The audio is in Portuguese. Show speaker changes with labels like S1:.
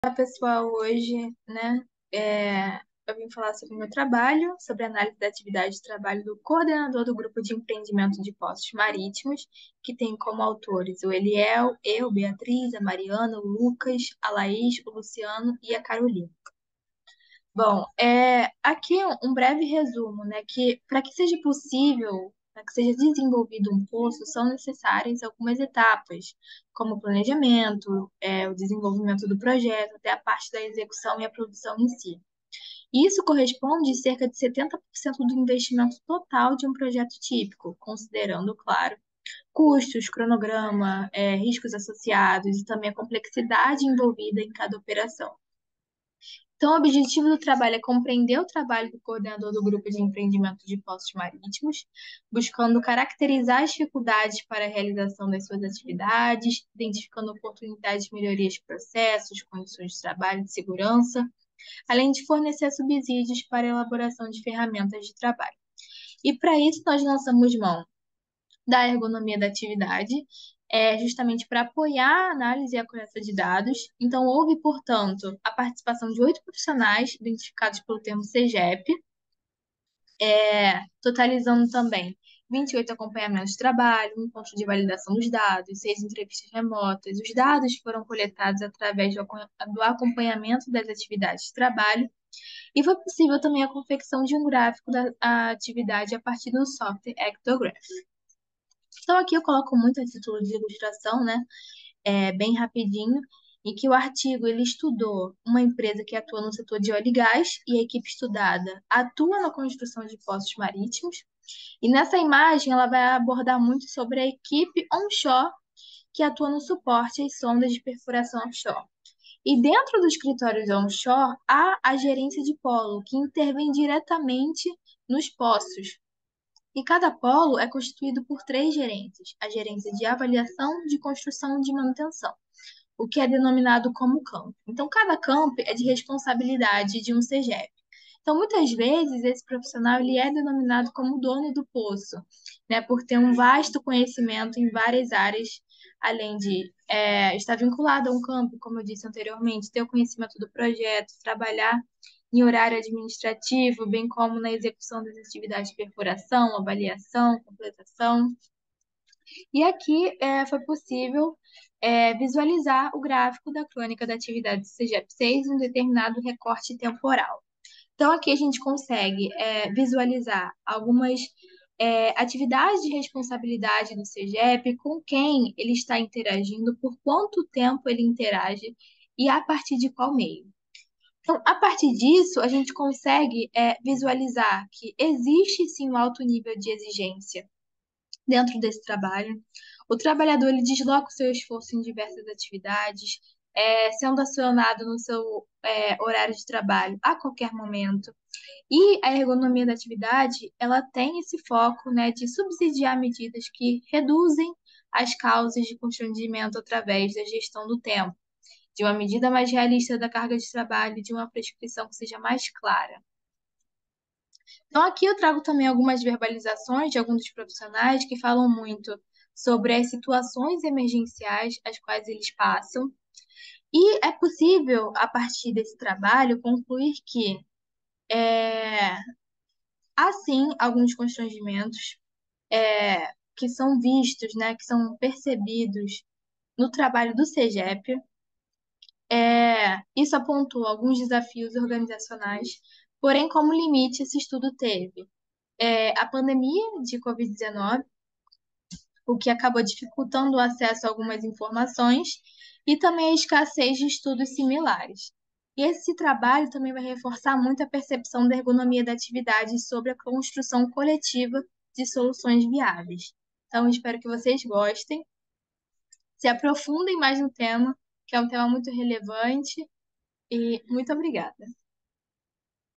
S1: Olá, pessoal, hoje, eu vim falar sobre o meu trabalho, sobre a análise da atividade de trabalho do coordenador do Grupo de Empreendimento de Postos Marítimos, que tem como autores o Eliel, eu, Beatriz, a Mariana, o Lucas, a Laís, o Luciano e a Carolina. Bom, aqui um breve resumo, né, que para que seja possível, para que seja desenvolvido um poço, são necessárias algumas etapas, como o planejamento, o desenvolvimento do projeto, até a parte da execução e a produção em si. Isso corresponde a cerca de 70% do investimento total de um projeto típico, considerando, claro, custos, cronograma, riscos associados e também a complexidade envolvida em cada operação. Então, o objetivo do trabalho é compreender o trabalho do coordenador do grupo de empreendimento de postos marítimos, buscando caracterizar as dificuldades para a realização das suas atividades, identificando oportunidades de melhorias de processos, condições de trabalho e de segurança, além de fornecer subsídios para a elaboração de ferramentas de trabalho. E para isso, nós lançamos mão da ergonomia da atividade, justamente para apoiar a análise e a coleta de dados. Então, houve, portanto, a participação de 8 profissionais identificados pelo termo CEGEP, totalizando também 28 acompanhamentos de trabalho, um encontro de validação dos dados, 6 entrevistas remotas. Os dados foram coletados através do acompanhamento das atividades de trabalho e foi possível também a confecção de um gráfico da atividade a partir do software Ectograph. Então, aqui eu coloco muito a título de ilustração, né? Bem rapidinho, em que o artigo ele estudou uma empresa que atua no setor de óleo e gás e a equipe estudada atua na construção de postos marítimos. E nessa imagem ela vai abordar muito sobre a equipe onshore que atua no suporte às sondas de perfuração offshore. E dentro dos escritórios onshore há a gerência de polo, que intervém diretamente nos poços, e cada polo é constituído por 3 gerências: a gerência de avaliação, de construção e de manutenção, o que é denominado como campo. Então, cada campo é de responsabilidade de um CEGEP. Então, muitas vezes, esse profissional ele é denominado como dono do poço, né, por ter um vasto conhecimento em várias áreas, além de estar vinculado a um campo, como eu disse anteriormente, ter o conhecimento do projeto, trabalhar em horário administrativo, bem como na execução das atividades de perfuração, avaliação, completação. E aqui foi possível visualizar o gráfico da crônica da atividade do CGEP6 em um determinado recorte temporal. Então, aqui a gente consegue visualizar algumas atividades de responsabilidade do CGEP, com quem ele está interagindo, por quanto tempo ele interage e a partir de qual meio. Então, a partir disso, a gente consegue visualizar que existe sim um alto nível de exigência dentro desse trabalho. O trabalhador ele desloca o seu esforço em diversas atividades, sendo acionado no seu horário de trabalho a qualquer momento. E a ergonomia da atividade, ela tem esse foco, né, de subsidiar medidas que reduzem as causas de constrangimento através da gestão do tempo, de uma medida mais realista da carga de trabalho, de uma prescrição que seja mais clara. Então, aqui eu trago também algumas verbalizações de alguns dos profissionais que falam muito sobre as situações emergenciais às quais eles passam. E é possível, a partir desse trabalho, concluir que há sim alguns constrangimentos que são vistos, né, que são percebidos no trabalho do CEGEP. Isso apontou alguns desafios organizacionais, porém, como limite, esse estudo teve a pandemia de Covid-19, o que acabou dificultando o acesso a algumas informações, e também a escassez de estudos similares. E esse trabalho também vai reforçar muito a percepção da ergonomia da atividade sobre a construção coletiva de soluções viáveis. Então, espero que vocês gostem, se aprofundem mais no tema, que é um tema muito relevante, e muito obrigada.